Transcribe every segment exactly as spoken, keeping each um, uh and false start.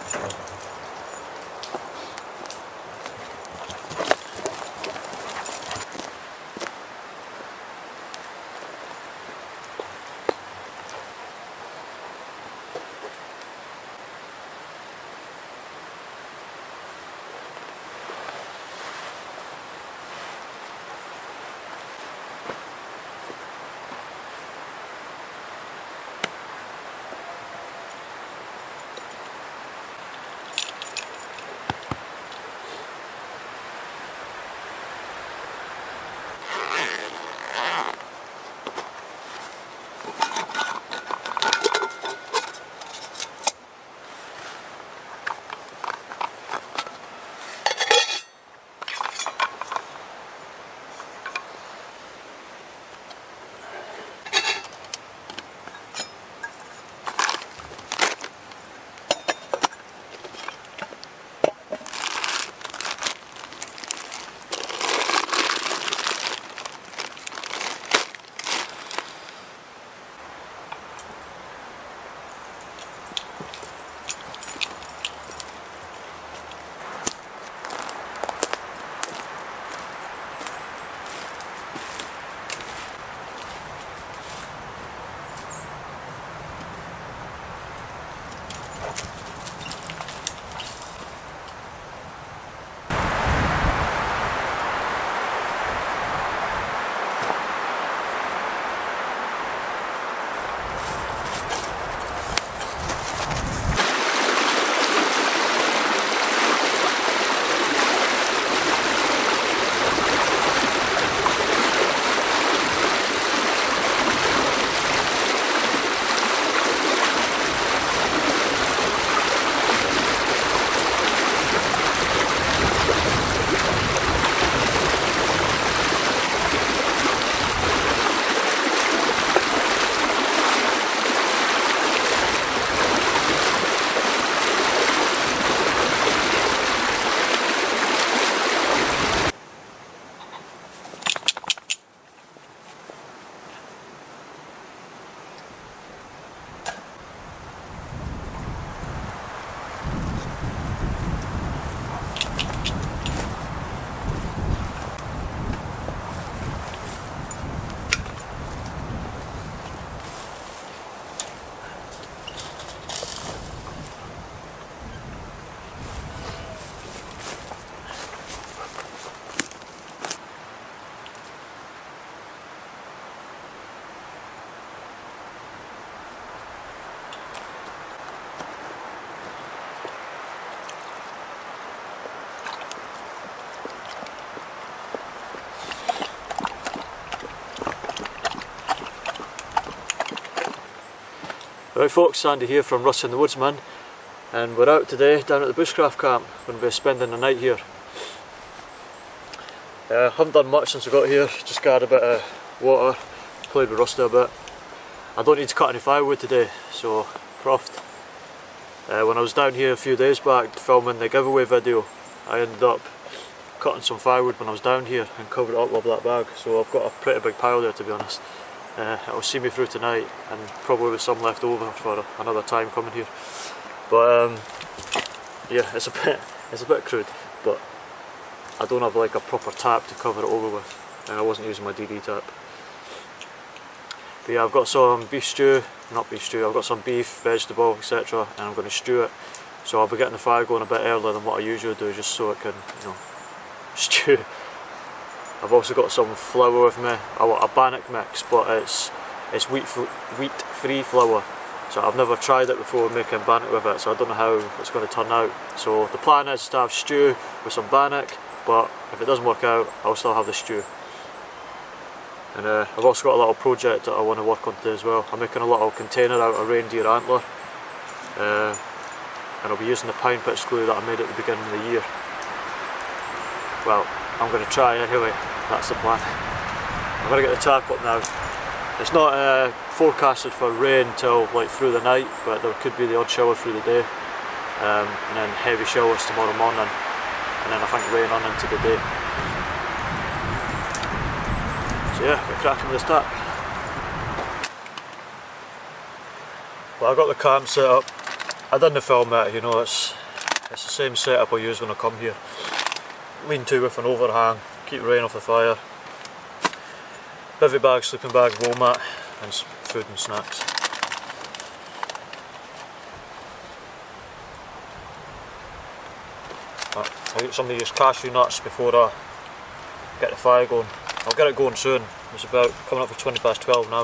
Right folks, Sandy here from Russ and the Woodsman, and we're out today down at the Bushcraft camp. We're going to be spending the night here. Uh, haven't done much since we got here, just gathered a bit of water, played with Rusty a bit. I don't need to cut any firewood today, so Croft. Uh, when I was down here a few days back filming the giveaway video, I ended up cutting some firewood when I was down here and covered it up with that bag, so I've got a pretty big pile there, to be honest. Uh, it'll see me through tonight, and probably with some left over for another time coming here. But um, yeah, it's a bit it's a bit crude, but I don't have like a proper tap to cover it over with, and I wasn't using my D D tap. But yeah, I've got some beef stew, not beef stew, I've got some beef, vegetable, et cetera, and I'm going to stew it. So I'll be getting the fire going a bit earlier than what I usually do, just so it can, you know, stew. I've also got some flour with me. I want a bannock mix, but it's it's wheat wheat free flour. So I've never tried it before making bannock with it, so I don't know how it's going to turn out. So the plan is to have stew with some bannock, but if it doesn't work out, I'll still have the stew. And uh, I've also got a little project that I want to work on today as well. I'm making a little container out of reindeer antler, uh, and I'll be using the pine pitch glue that I made at the beginning of the year. Well, I'm going to try anyway, that's the plan. I'm going to get the tap up now. It's not uh, forecasted for rain till like through the night, but there could be the odd shower through the day, um, and then heavy showers tomorrow morning, and then I think rain on into the day. So yeah, we're cracking with this tap. Well, I've got the cam set up, I didn't film it, you know, it's, it's the same setup I use when I come here. Lean-to with an overhang, keep rain off the fire. Bivy bag, sleeping bag, roll mat, and food and snacks. I'll get some of these cashew nuts before I get the fire going. I'll get it going soon. It's about coming up for twenty past twelve now.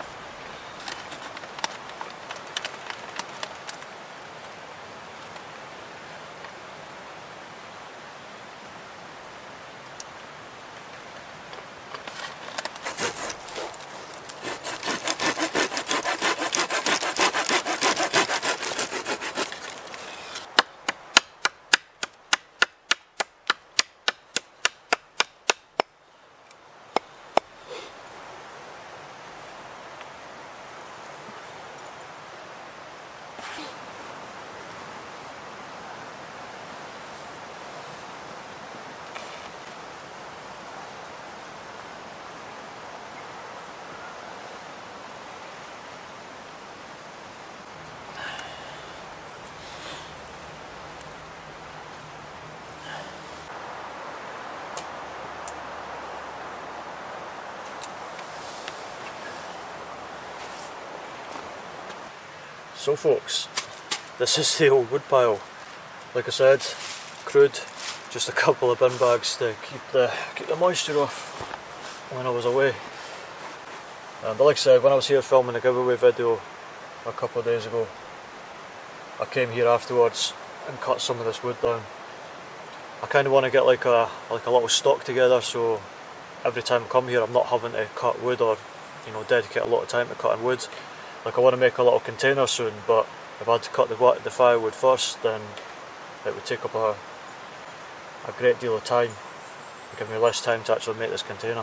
So folks, this is the old wood pile. Like I said, crude, just a couple of bin bags to keep the keep the moisture off when I was away. Um, but like I said, when I was here filming the giveaway video a couple of days ago, I came here afterwards and cut some of this wood down. I kind of want to get like a like a little stock together, so every time I come here I'm not having to cut wood or, you know, dedicate a lot of time to cutting wood. Like, I want to make a little container soon, but if I had to cut the, the firewood first, then it would take up a, a great deal of time, and give me less time to actually make this container.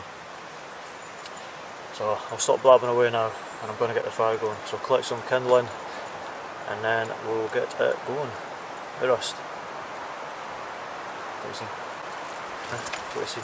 So I'll stop blabbing away now, and I'm going to get the fire going. So collect some kindling, and then we'll get it going. The rust. What do you see? Huh? What do you see?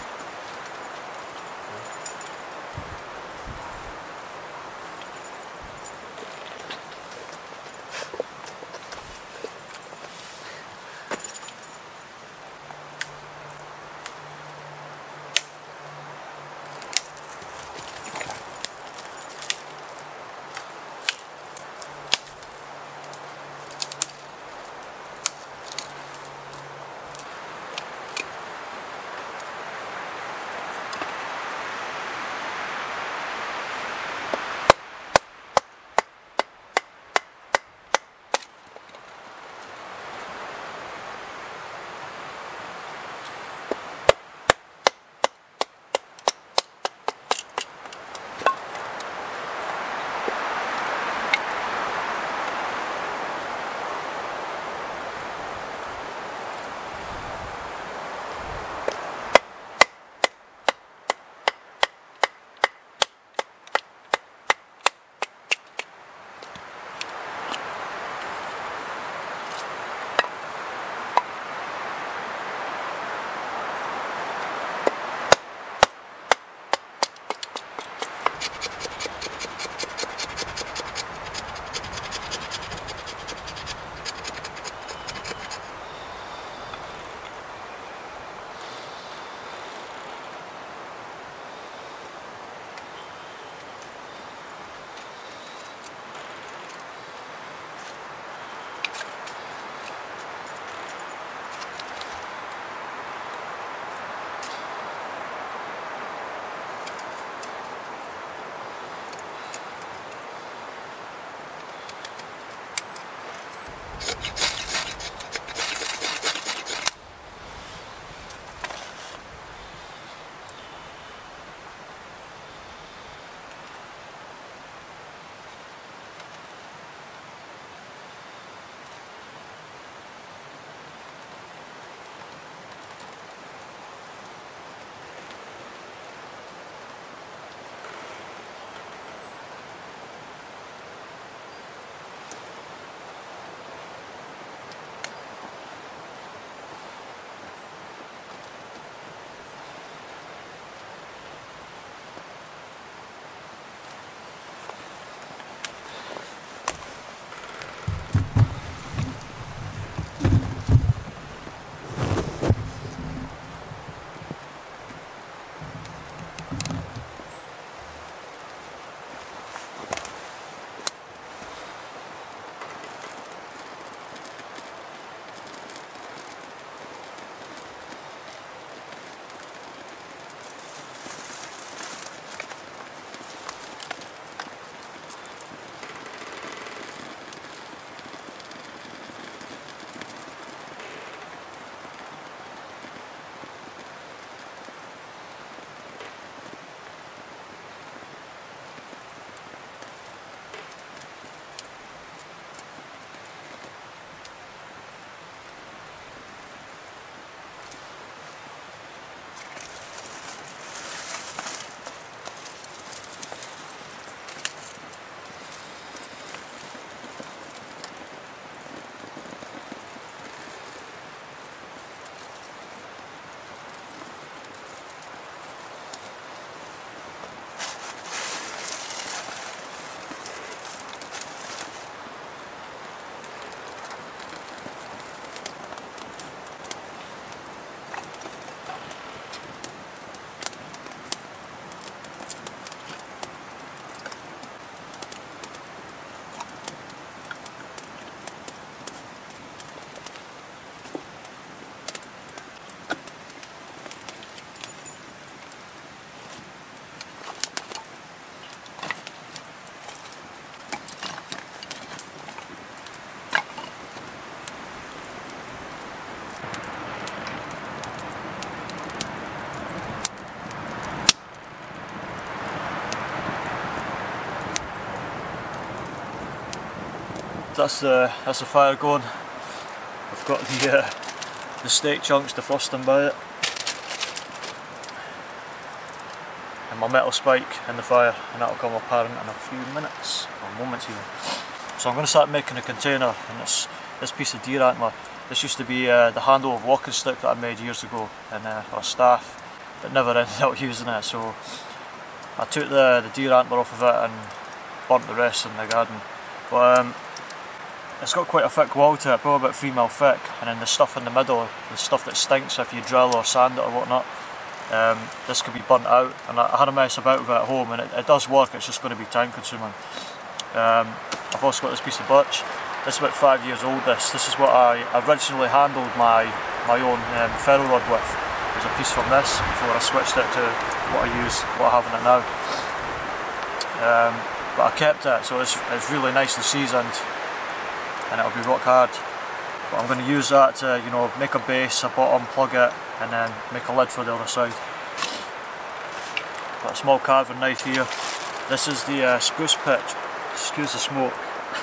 that's the that's the fire going. I've got the uh, the steak chunks defrosting by it, and my metal spike in the fire, and that'll come apparent in a few minutes or moments even. So I'm going to start making a container, and it's this piece of deer antler. This used to be uh, the handle of walking stick that I made years ago, and uh, a staff, but never ended up using it. So I took the, the deer antler off of it and burnt the rest in the garden. But um, it's got quite a thick wall to it, probably about three mil thick, and then the stuff in the middle, the stuff that stinks if you drill or sand it or whatnot, um, this could be burnt out. And I, I had a mess about with it at home, and it, it does work, it's just going to be time consuming. Um, I've also got this piece of birch. This is about five years old. This this is what I originally handled my my own um, ferro rod with. There's a piece from this before I switched it to what I use, what I have in it now. Um, but I kept it, so it's, it's really nicely seasoned, and it'll be rock hard. But I'm going to use that to, you know, make a base, a bottom, plug it, and then make a lid for the other side. Got a small carving knife here. This is the uh, spruce pitch. Excuse the smoke.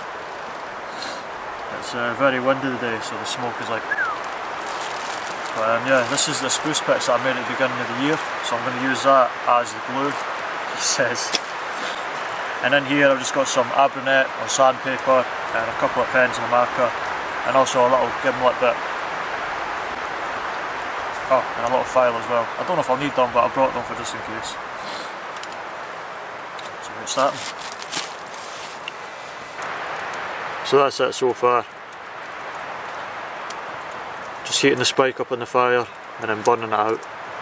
It's uh, very windy today, so the smoke is like. But um, yeah, this is the spruce pitch that I made at the beginning of the year, so I'm going to use that as the glue, he says. And in here I've just got some abranet or sandpaper and a couple of pens and a marker, and also a little gimlet bit. Oh, and a little file as well. I don't know if I'll need them, but I brought them for just in case. So we're starting. So that's it so far. Just heating the spike up on the fire and then burning it out.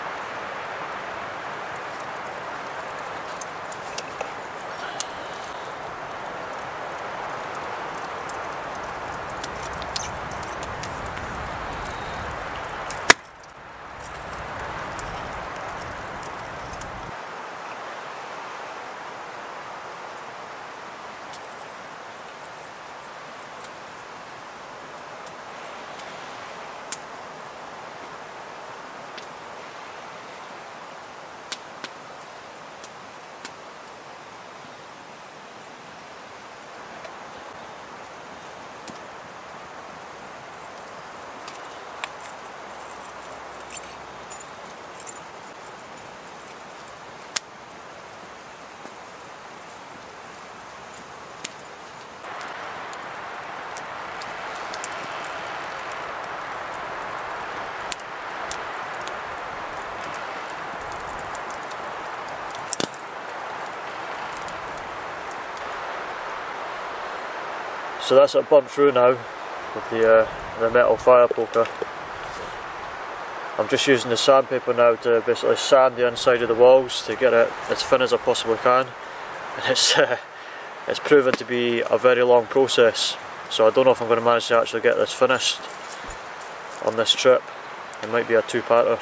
So that's it burnt through now with the, uh, the metal fire poker. I'm just using the sandpaper now to basically sand the inside of the walls to get it as thin as I possibly can. And it's, uh, it's proven to be a very long process, so I don't know if I'm going to manage to actually get this finished on this trip. It might be a two-parter.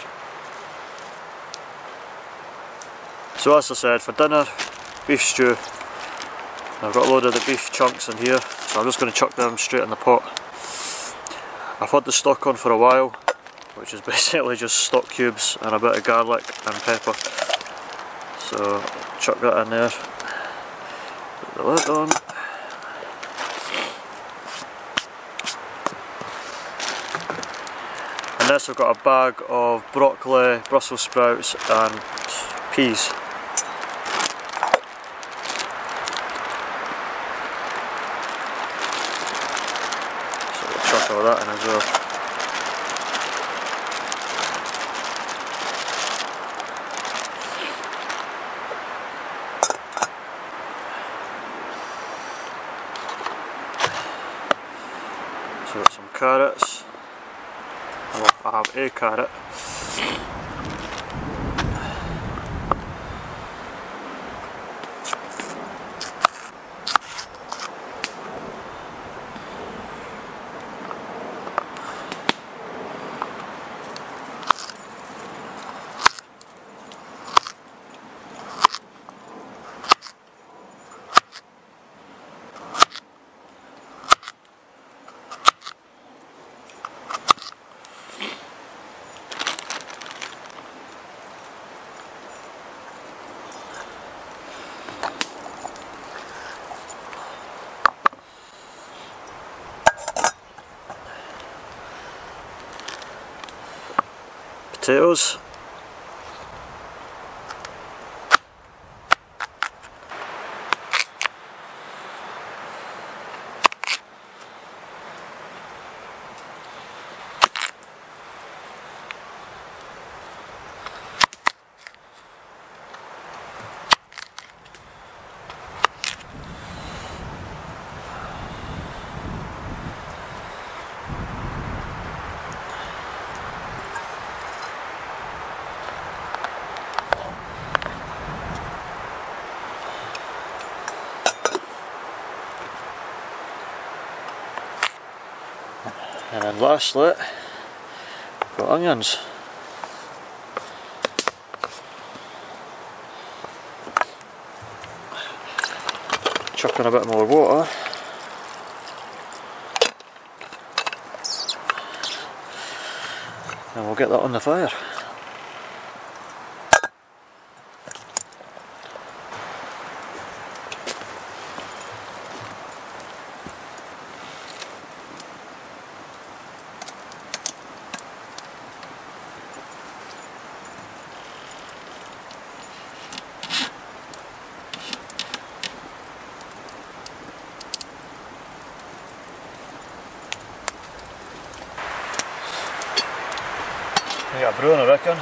So as I said, for dinner, beef stew. I've got a load of the beef chunks in here, so I'm just going to chuck them straight in the pot. I've had the stock on for a while, which is basically just stock cubes and a bit of garlic and pepper. So chuck that in there, put the lid on. And this I've got a bag of broccoli, Brussels sprouts and peas. All that in as well. So got some carrots. Well, I have a carrot. potatoes. And then lastly, I've got onions. Chuck in a bit more water. And we'll get that on the fire. I got a brewing, I reckon.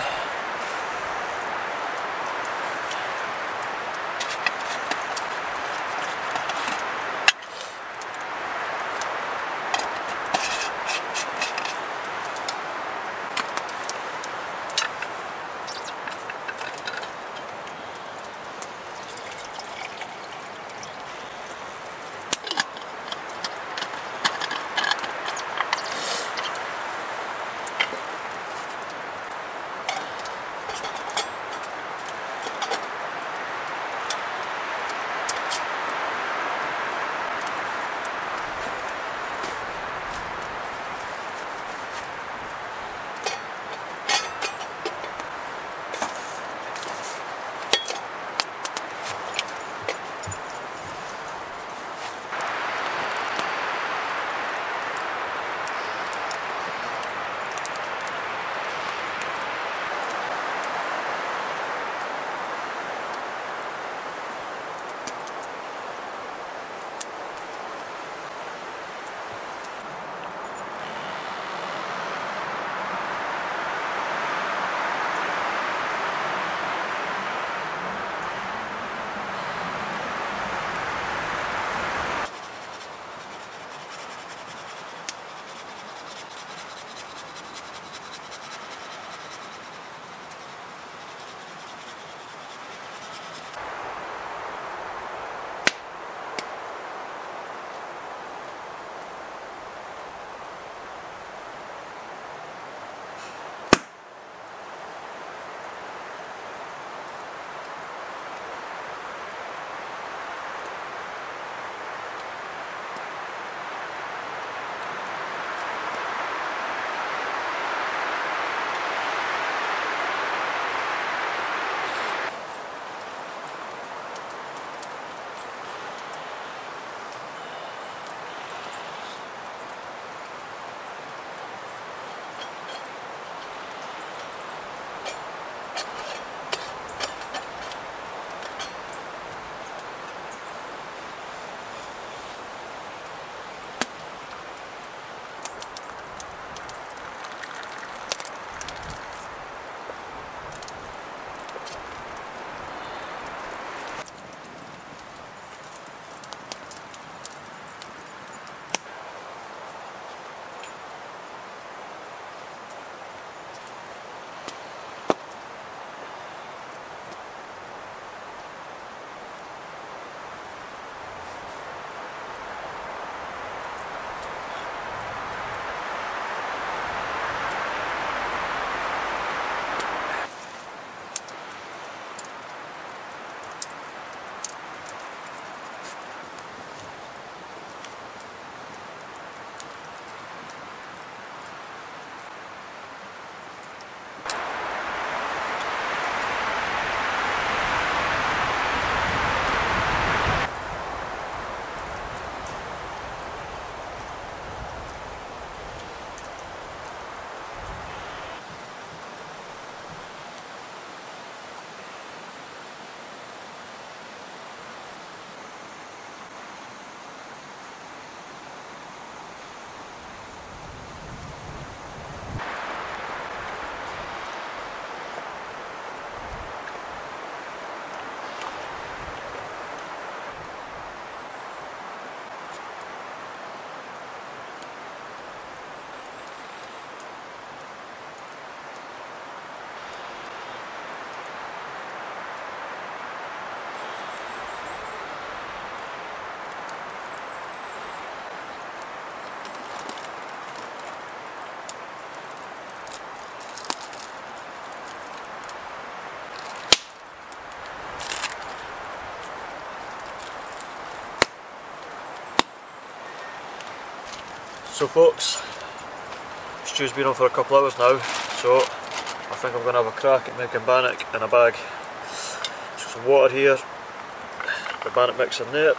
So folks, stew's been on for a couple hours now, so I think I'm going to have a crack at making bannock in a bag. So some water here, the bannock mix in there.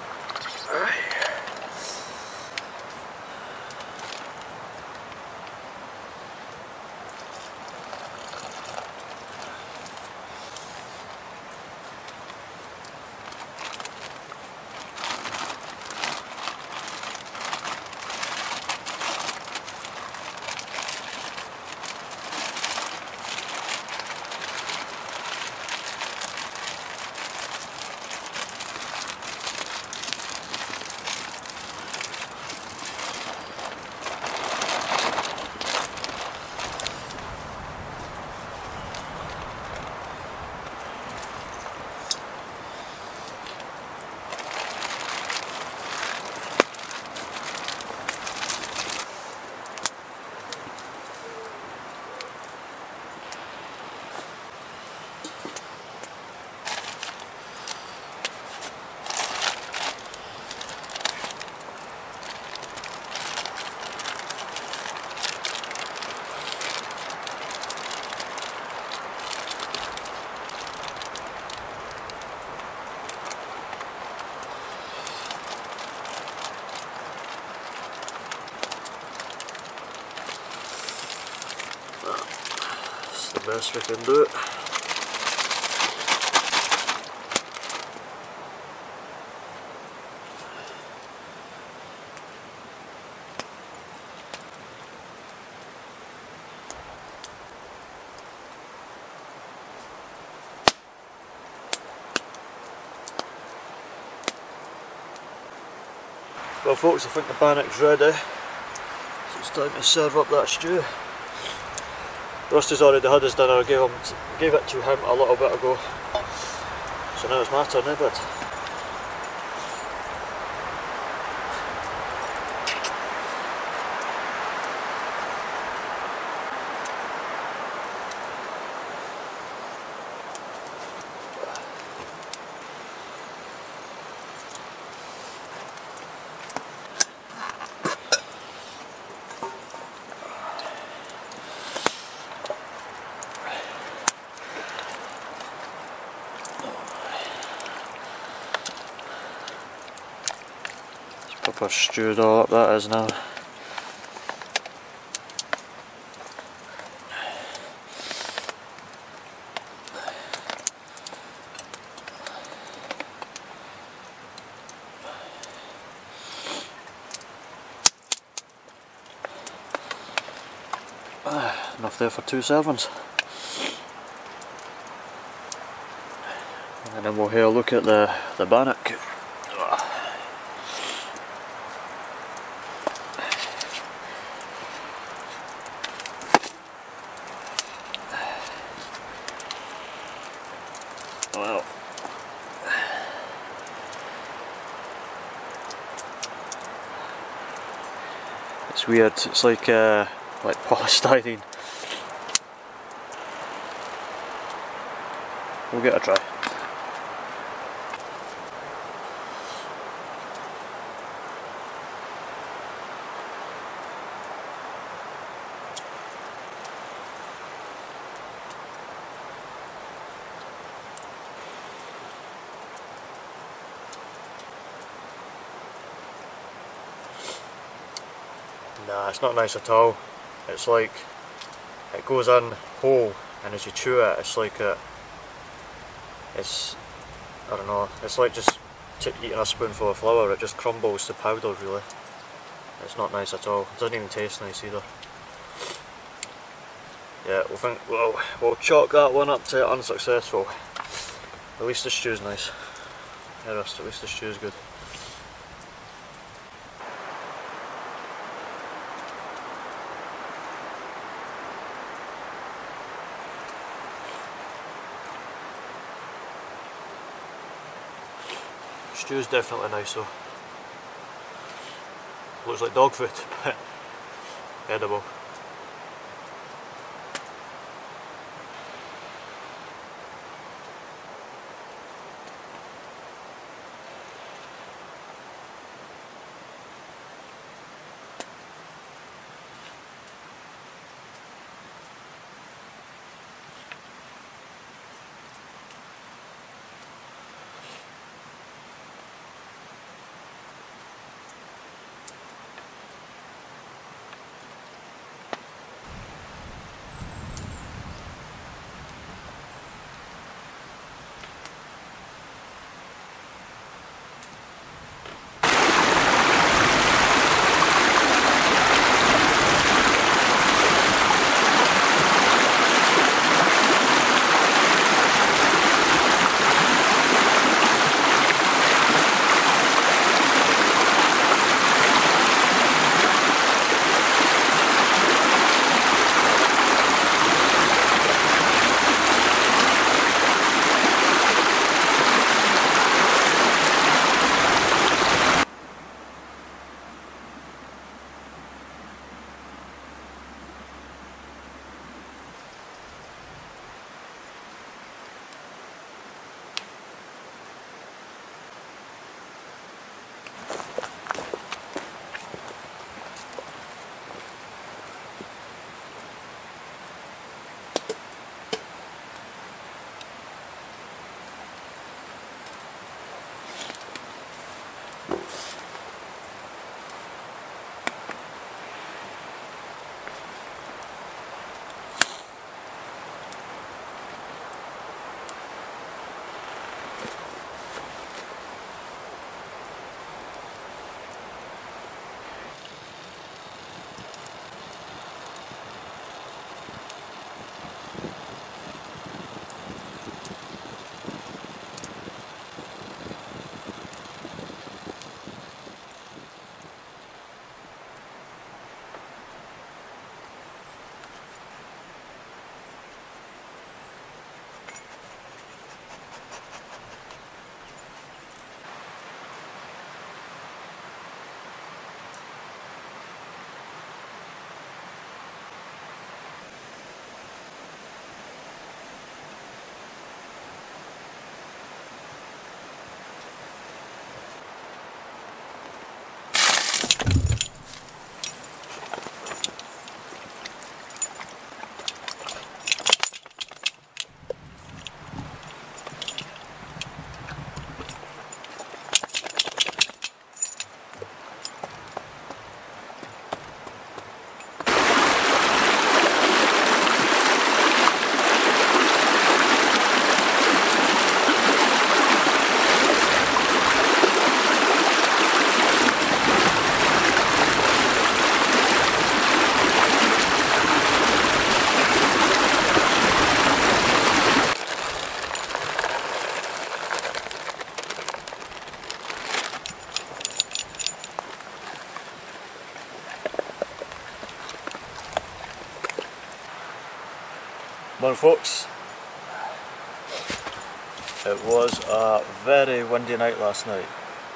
The best we can do it. Well folks, I think the bannock's ready, so it's time to serve up that stew. Rusty's already had his dinner. I gave, him gave it to him a little bit ago, so now it's my turn, eh, bud? Proper stewed all up that is now. Ah, enough there for two servings. And then we'll have a look at the, the bannock. Well, it's weird. It's like uh, like polystyrene. We'll get a try. Nah, it's not nice at all. It's like it goes in whole, and as you chew it, it's like a, it's, I don't know, it's like just eating a spoonful of flour. It just crumbles to powder, really. It's not nice at all. It doesn't even taste nice either. Yeah, we'll think, well, we'll chalk that one up to unsuccessful. At least the stew's nice. Yeah, Rust, at least the stew's good. Stew's definitely nice though. Looks like dog food, but edible. Morning folks. It was a very windy night last night.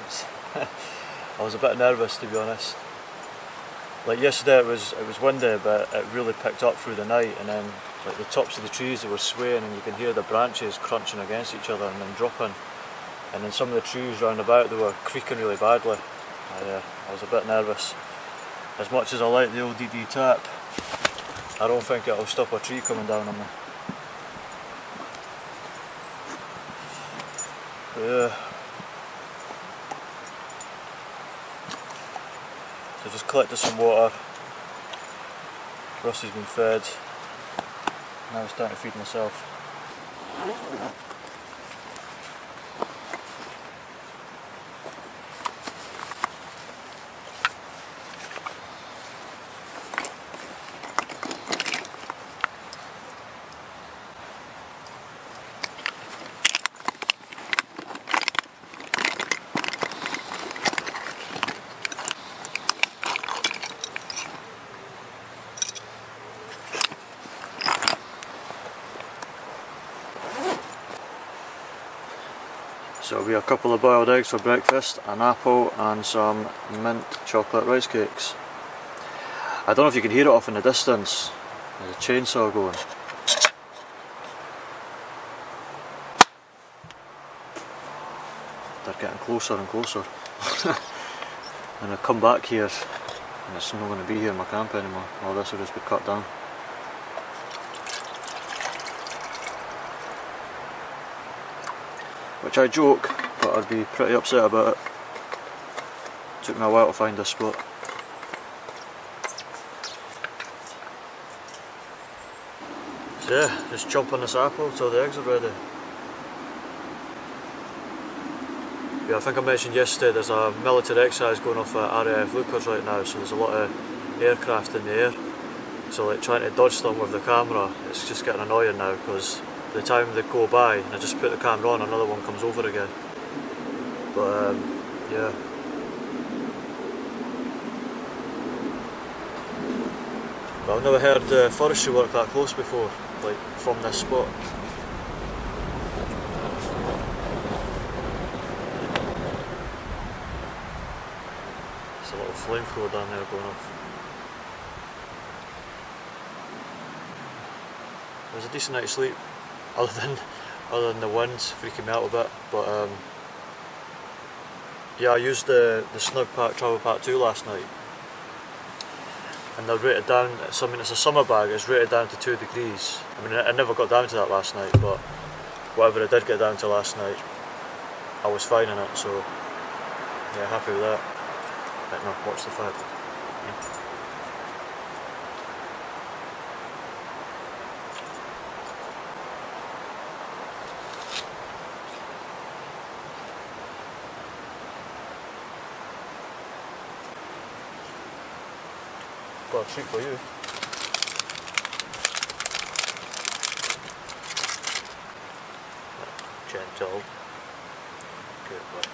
I was a bit nervous, to be honest. Like yesterday it was it was windy, but it really picked up through the night, and then like the tops of the trees, they were swaying and you can hear the branches crunching against each other and then dropping. And then some of the trees round about, they were creaking really badly. I, uh, I was a bit nervous. As much as I like the old D D tap, I don't think it'll stop a tree coming down on me. But yeah. So just collected some water. Rusty's been fed. Now it's time to feed myself. So we have a couple of boiled eggs for breakfast, an apple and some mint chocolate rice cakes. I don't know if you can hear it off in the distance. There's a chainsaw going. They're getting closer and closer. And I come back here and it's not going to be here in my camp anymore. All this will just be cut down. Which I joke, but I'd be pretty upset about it. Took me a while to find this spot. So yeah, just jump on this apple till the eggs are ready. Yeah, I think I mentioned yesterday there's a military exercise going off at R A F Lookers right now, so there's a lot of aircraft in the air. So like trying to dodge them with the camera, it's just getting annoying now because the time they go by and I just put the camera on, another one comes over again. But um, yeah. But I've never heard uh, forestry work that close before, like from this spot. There's a little flamethrower down there going off. It was a decent night's sleep. Other than, other than the wind freaking me out a bit, but um, yeah, I used the, the Snug Pack Travel Pack two last night, and they're rated down, I mean it's a summer bag, it's rated down to two degrees. I mean I never got down to that last night, but whatever I did get down to last night, I was fine in it, so yeah, happy with that. Right, no, watch the fact. Yeah. Got a treat for you. Gentle. Good boy.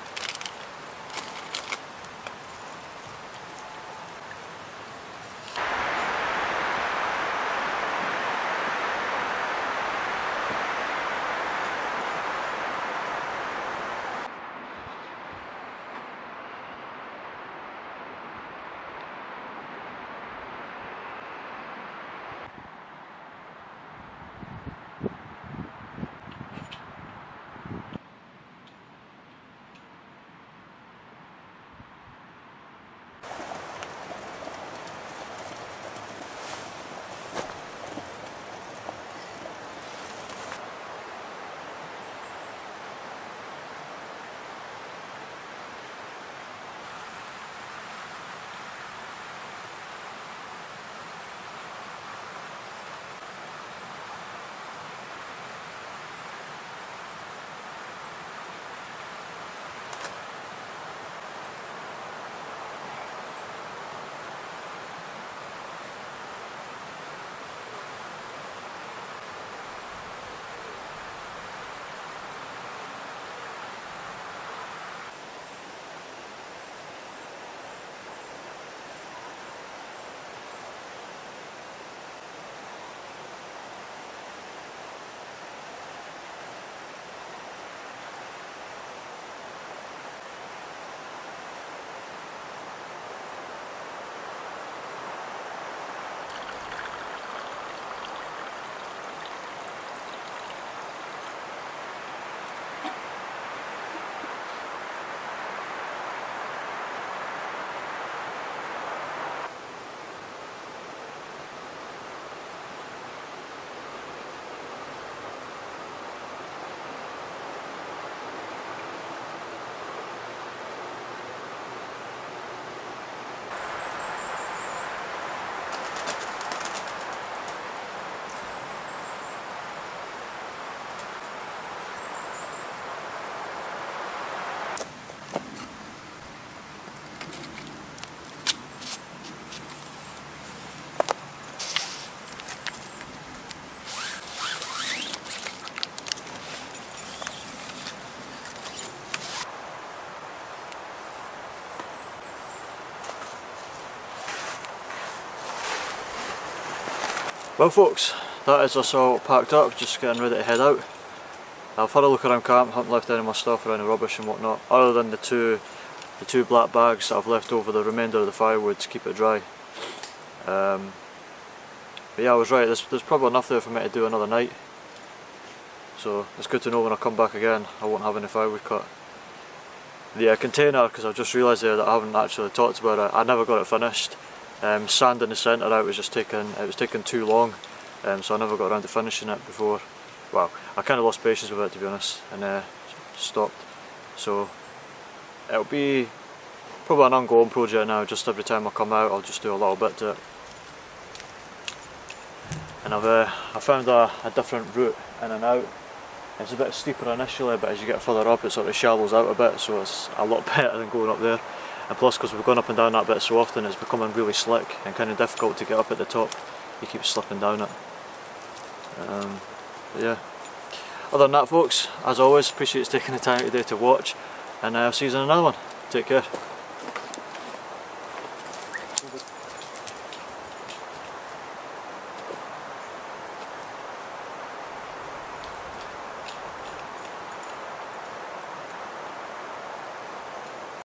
Well folks, that is us all packed up, just getting ready to head out. I've had a look around camp, haven't left any of my stuff or any rubbish and whatnot, other than the two the two black bags that I've left over the remainder of the firewood to keep it dry. Um, but yeah, I was right, there's, there's probably enough there for me to do another night. So it's good to know when I come back again I won't have any firewood cut. The uh, container, because I've just realised there that I haven't actually talked about it, I never got it finished. Um, sanding the centre out was just taking, it was taking too long, um, so I never got around to finishing it before. Well, I kind of lost patience with it to be honest, and uh, stopped. So it'll be probably an ongoing project now, just every time I come out I'll just do a little bit to it. And I've uh, I found a, a different route in and out. It's a bit steeper initially, but as you get further up it sort of shallows out a bit, so it's a lot better than going up there. And plus, because we've gone up and down that bit so often, it's becoming really slick and kind of difficult to get up at the top. You keep slipping down it. Um, but yeah. Other than that folks, as always, appreciate you taking the time today to watch, and I'll see you in another one. Take care.